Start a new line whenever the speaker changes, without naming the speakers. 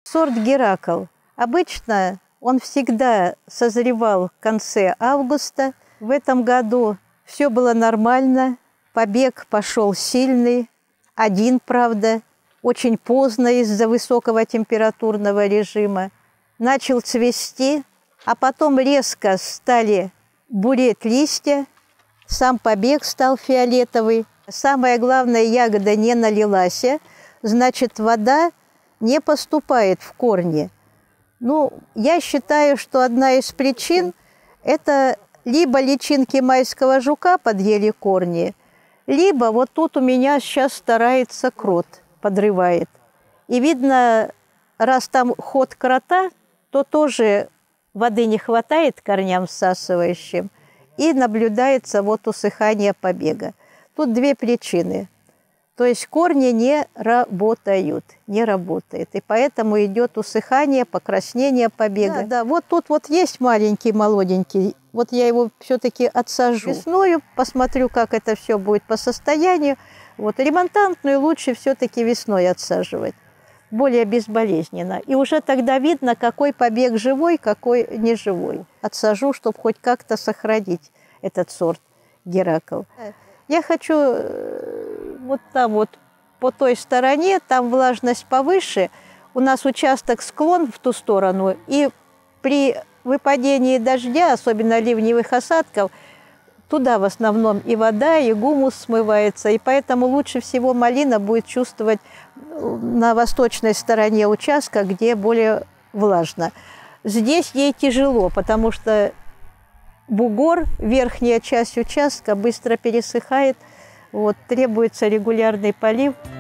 Сорт Геракл. Обычно он всегда созревал в конце августа. В этом году все было нормально. Побег пошел сильный. Один, правда, очень поздно из-за высокого температурного режима. Начал цвести, а потом резко стали буреть листья. Сам побег стал фиолетовый. Самое главное, ягода не налилась, значит, вода не поступает в корни. Ну, я считаю, что одна из причин – это либо личинки майского жука подъели корни, либо вот тут у меня сейчас старается крот, подрывает. И видно, раз там ход крота, то тоже воды не хватает корням всасывающим, и наблюдается вот усыхание побега. Тут две причины. То есть корни не работают, не работает. И поэтому идет усыхание, покраснение побега. Да, вот тут вот есть маленький молоденький. Вот я его все-таки отсажу. Весною посмотрю, как это все будет по состоянию. Вот ремонтантную лучше все-таки весной отсаживать. Более безболезненно. И уже тогда видно, какой побег живой, какой не живой. Отсажу, чтобы хоть как-то сохранить этот сорт Геракл. Я хочу вот там вот по той стороне, там влажность повыше. У нас участок склон в ту сторону, и при выпадении дождя, особенно ливневых осадков, туда в основном и вода, и гумус смывается. И поэтому лучше всего малина будет чувствовать на восточной стороне участка, где более влажно. Здесь ей тяжело, потому что бугор, верхняя часть участка быстро пересыхает, вот, требуется регулярный полив.